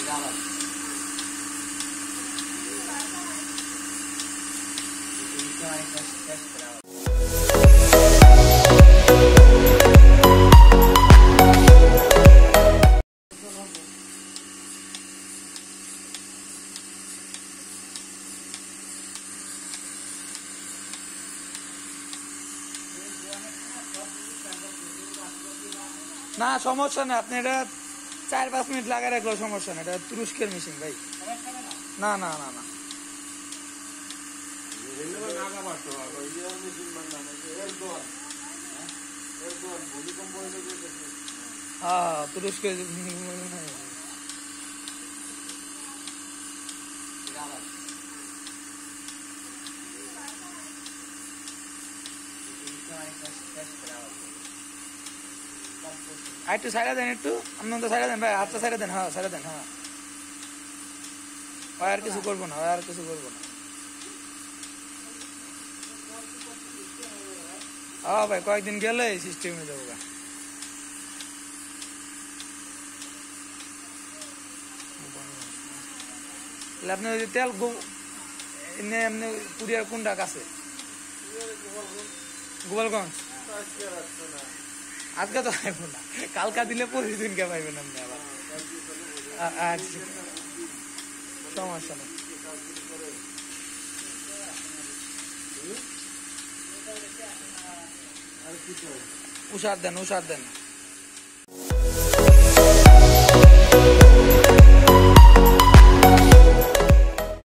না সমস্যা না, আপনি এটা 4-5 মিনিট লাগাই রাখলেও সমস্যা না। এটা তুরস্কের মেশিন ভাই। না না না না, হ্যাঁ তুরস্কের একটু সাইডে দেন, একটু আপনার তো সাইডে দেন ভাই, হাতটা সাইডে দেন। হ্যাঁ সাইডে দেন। হ্যাঁ আর কিছু করবো না, আর কিছু করবো না। হ্যাঁ ভাই কয়েকদিন গেলে এই সিস্টেম হয়ে যাবো। আপনি ওই তেল এমনি কুরিয়ার কোনটা কাছে? গোপালগঞ্জ। আজকে তো পাইব না, কালকা দিলে প্রতিদিনকে পাইবেন আপনি আবার। আচ্ছা সমস্যা নেই, উষার দেন, উষার দেন।